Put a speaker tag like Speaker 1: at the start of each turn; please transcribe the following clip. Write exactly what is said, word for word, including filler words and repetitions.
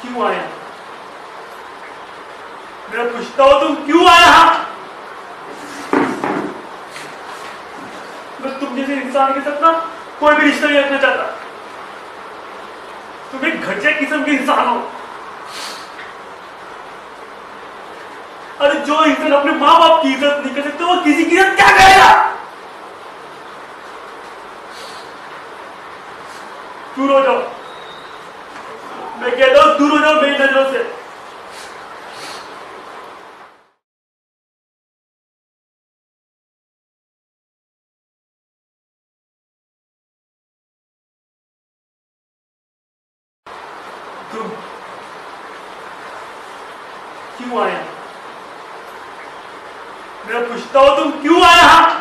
Speaker 1: क्यों आया? मैं पूछता हूं तुम क्यों आया? मैं तुम जैसे इंसान के साथ ना कोई भी रिश्ता नहीं रखना चाहता। तुम एक घटिया किस्म के इंसान हो। अरे जो इंसान अपने माँ बाप की इज्जत नहीं कर सकते वो किसी की इज्जत क्या करेगा? दूर हो जाओ, मैं कहता हूं दूर हो जाओ मेरी नजरों से। तुम क्यों आया? मैं पूछता हूं तुम क्यों आया?